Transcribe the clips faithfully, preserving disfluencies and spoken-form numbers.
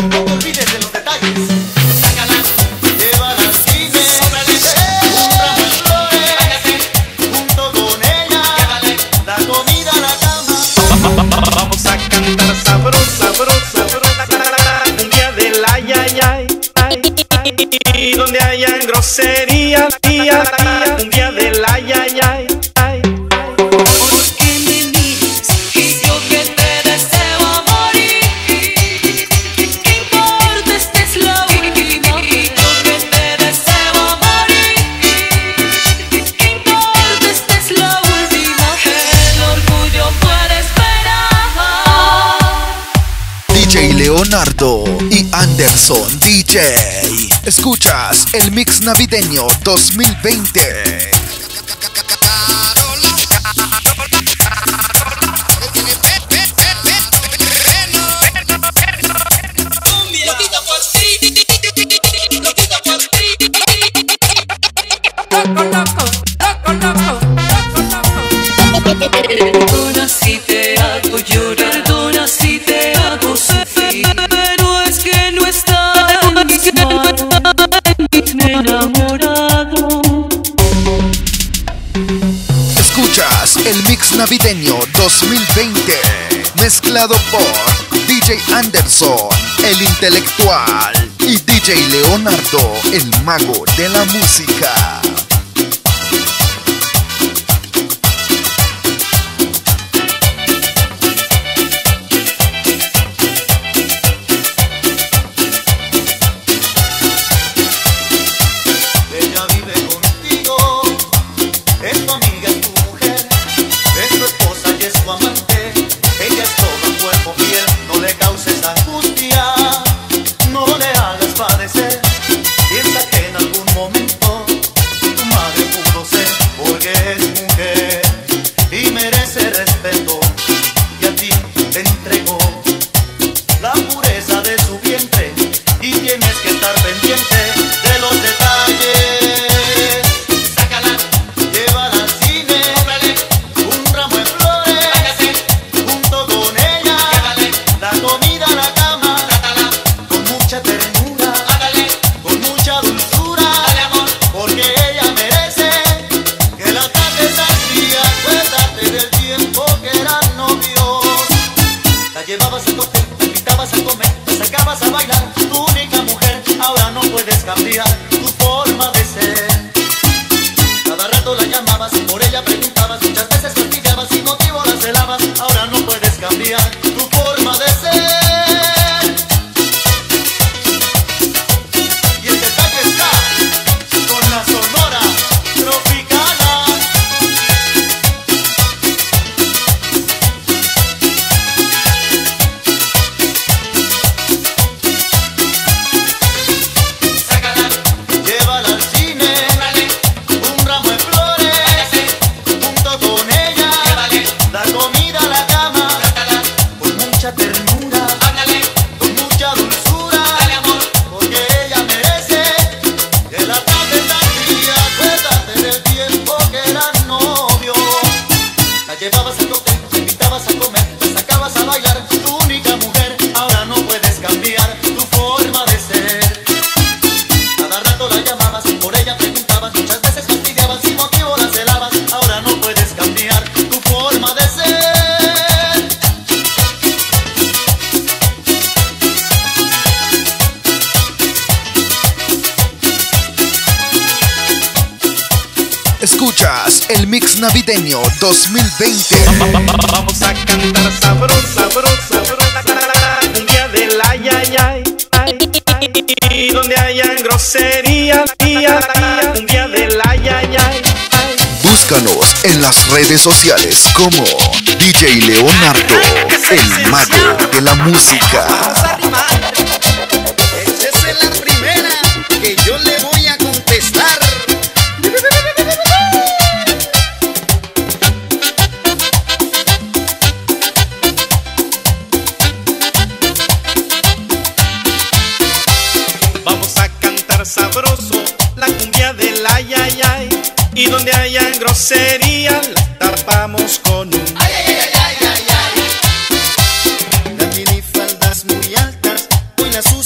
No te olvides de los detalles. Sácala, llévala al cine, cómprale un ramo de flores, junto con ella, llévale la comida a la cama. Vamos a cantar sabrosa, sabrosa, sabrosa, un día del ay, ay, ay, ay, ay. Y donde hayan groserías, día, día, un día del ay, ay, ay, ay. Porque me miras y yo que te deseo morir. ¿Qué importa? Esta es la última vez. Yo que te deseo morir. ¿Qué importa? Esta es la última vez. El orgullo puede esperar. D J Leonardo y Anderson D J. Escuchas el mix navideño dos mil veinte. Loco, loco, loco, loco, loco, loco. Perdona si te hago llorar, perdona si te hago sufrir, pero es que no está en mis manos, me he enamorado. Escuchas el mix navideño dos mil veinte, mezclado por D J Anderson, el intelectual, y D J Leonardo, el mago de la música. Ella vive contigo, es tu amiga, es tu mujer, es tu esposa y es tu amante. Ella es todo cuerpo fiel, no le causes angustia, no le hagas padecer. Piensa que en algún momento tu madre pudo ser, porque es mujer y merece respeto, y a ti te entregó la pureza de su vientre, y tienes que estar pendiente de los detalles. Sácala, llévala al cine, cómprale un ramo de flores, váyase junto con ella, llévale la comida a la cama, trátala con mucha ternura, hágale con mucha dulzura, dale amor, porque ella merece que la trates así. Acuérdate del tiempo que eran novios. La llevabas a cóctel, la invitabas a comer, la sacabas a bailar, tu única mujer. Ahora no puedes cambiar tu forma de ser. Cada rato la llamabas, por ella preguntabas, muchas veces te olvidabas, sin motivo la celabas. Ahora no puedes cambiar tu forma de ser. Y el detalle está con la Sonora Tropicana. Sácala, llévala al cine, cómprale un ramo de flores, váyase junto con ella, llévale la comida a la cama, trátala con mucha ternura, háblale con mucha dulzura, dale amor, porque ella merece que la trates así. Acuérdate del tiempo que eran novios. La llevabas a cóctel, la invitabas a comer, la sacabas a bailar, tu única mujer. Ahora no puedes cambiar tu forma de ser. Cada rato la llamabas, por ella preguntabas, muchas veces fastidiabas, sin motivo la celabas. Ahora no puedes cambiar tu forma de ser. Escuchas el mix navideño dos mil veinte. Vamos a cantar sabrosa, sabrosa, sabrosa, un día del ay, ay, ay, ay, ay. Y donde hayan groserías, día, día, un día del ay, ay, ay, ay. Búscanos en las redes sociales como D J Leonardo, el mago de la música. Esa es la primera que yo le voy a contestar. Vamos a cantar sabroso la cumbia del ay, ay, ay. Y donde hayan groserías, las tapamos con un Ay, ay, ay, ay, ay, ay. Las minifaldas muy altas, hoy las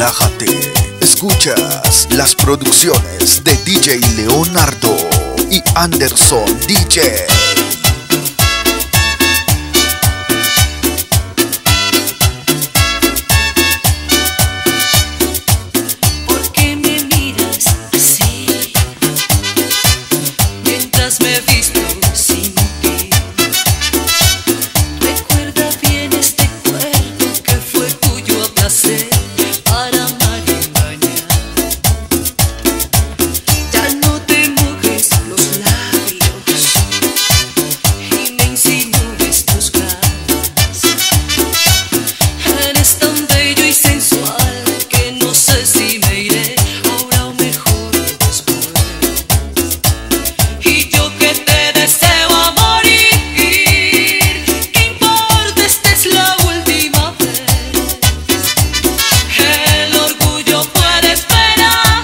relájate. Escuchas las producciones de D J Leonardo y Anderson D J. ¿Por qué me miras así? Mientras me visto sin ti. Recuerda bien este cuerpo que fue tuyo a placer para amar y engañar. Ya no te mojes los labios y me insinúes tus ganas. Eres tan bello y sensual que no sé si me iré ahora o mejor después. Y yo que te deseo a morir, ¿qué importa? Esta es la última vez. El orgullo puede esperar,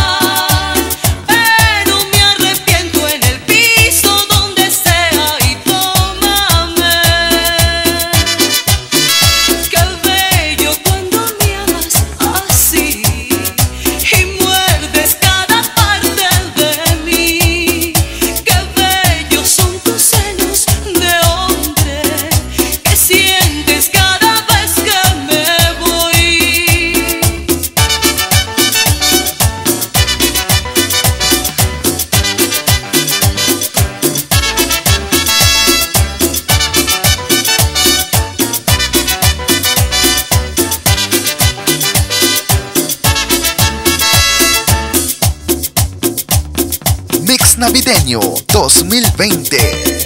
pero me arrepiento en el piso donde sea y tómame. Qué bello cuando me amas así y muerdes cada parte de mí. Qué bellos son tus senos de hombre que sientes cada vez que me voy. Mix Navideño dos mil veinte.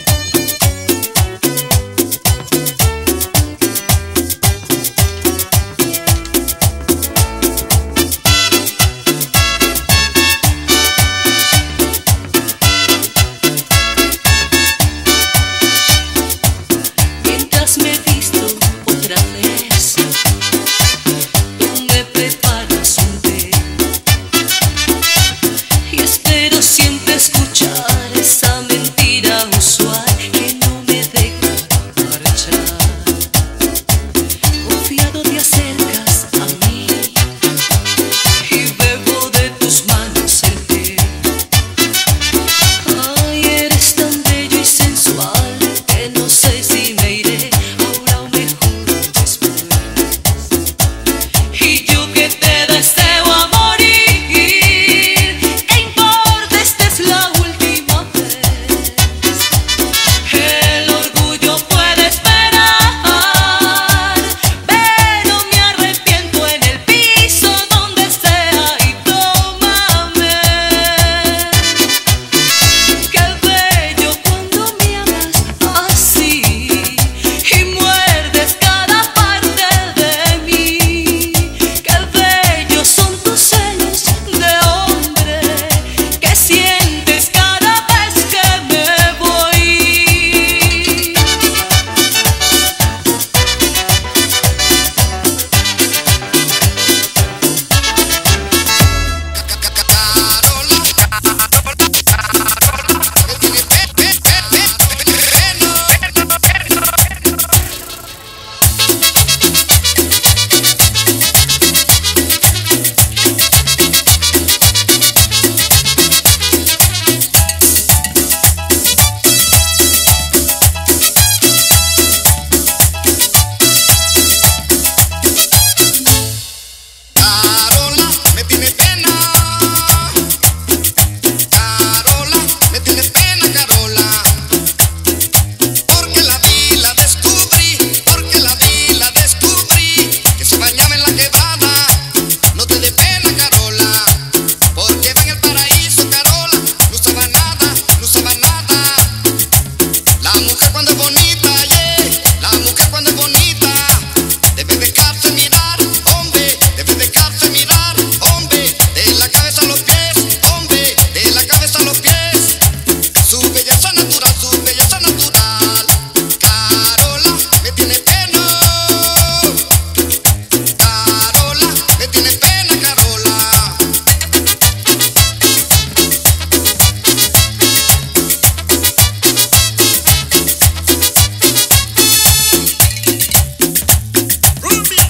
Mientras me visto otra vez, tú me preparas un té y espero siempre escuchar esa mentira usada.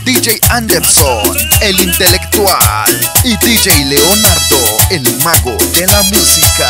D J Anderson, el intelectual, y D J Leonardo, el mago de la música.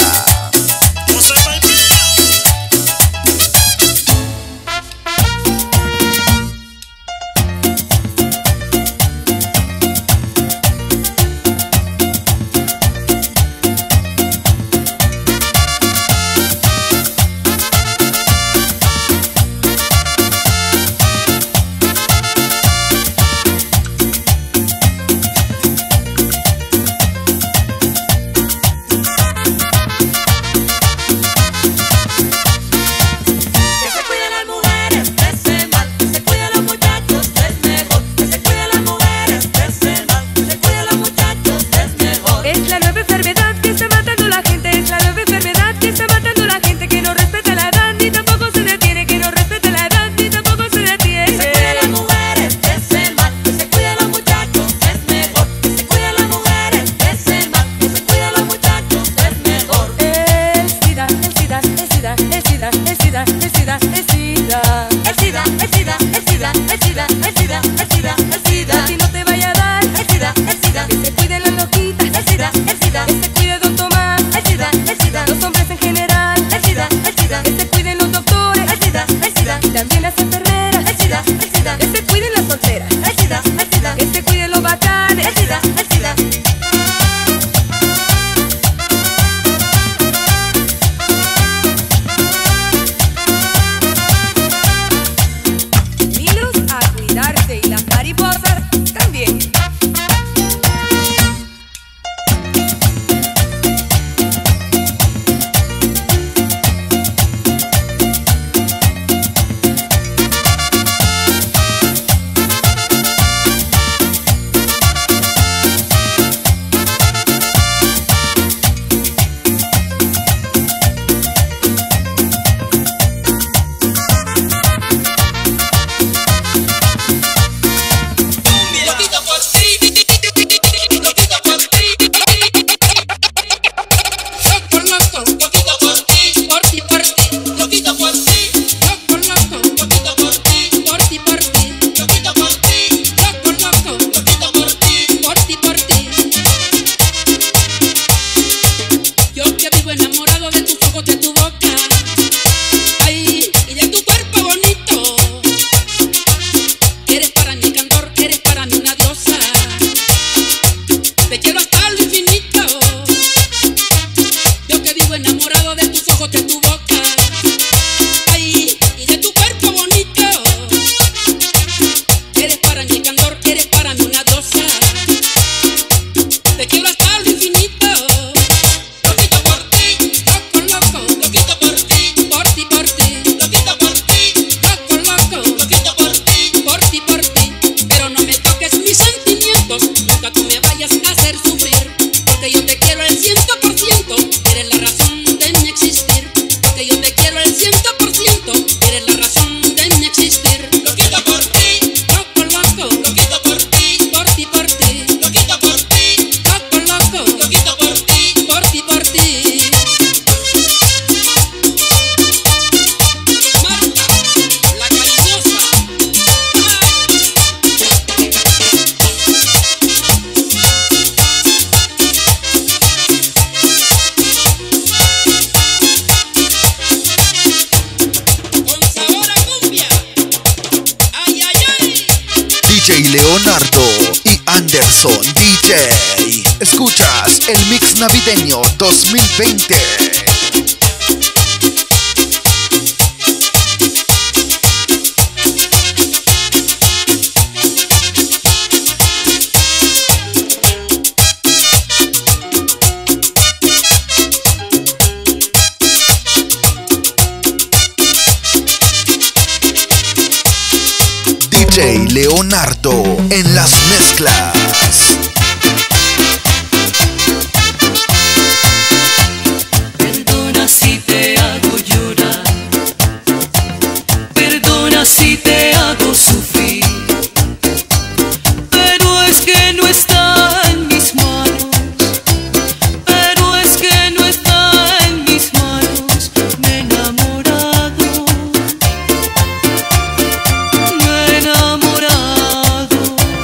D J Leonardo y Anderson D J. Escuchas el Mix Navideño dos mil veinte. D J Leonardo en las mezclas. Perdona si te hago llorar, perdona si te hago sufrir, pero es que no está en mis manos, pero es que no está en mis manos. Me he enamorado, me he enamorado.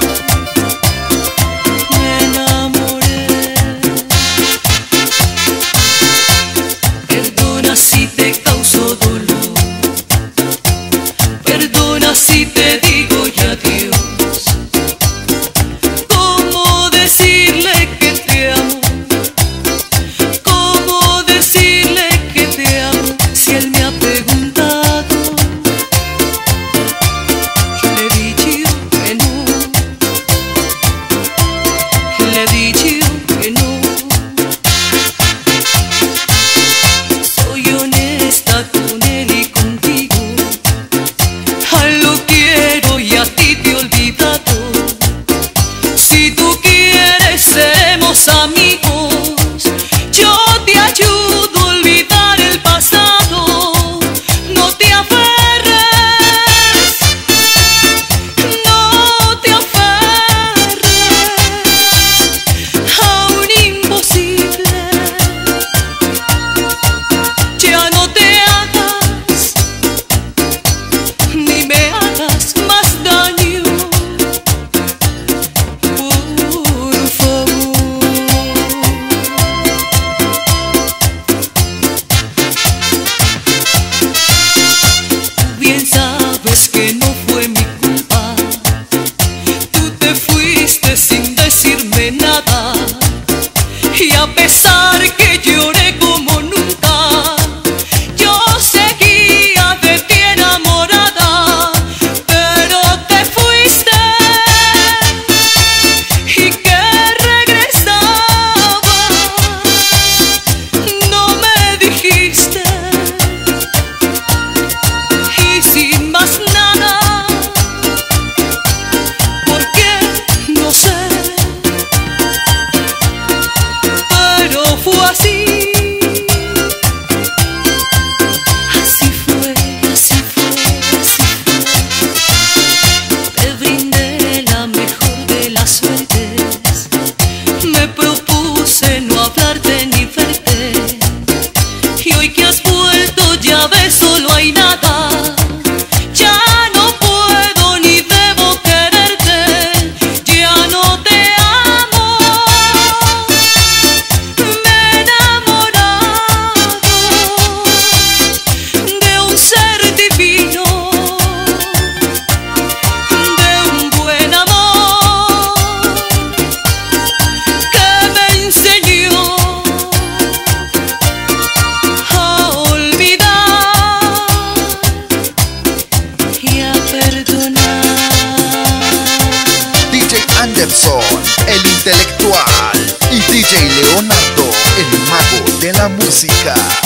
Anderson, el intelectual, y D J Leonardo, el mago de la música.